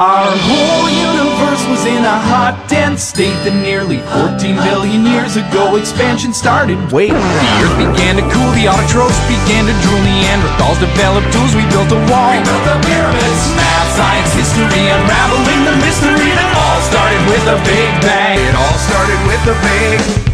Our whole universe was in a hot, dense state that nearly 14 billion years ago expansion started. Wait, the earth began to cool, the autotrophs began to drool, Neanderthals developed tools, we built a wall. We built the pyramids, math, science, history, unraveling the mystery that all started with a big bang. It all started with a big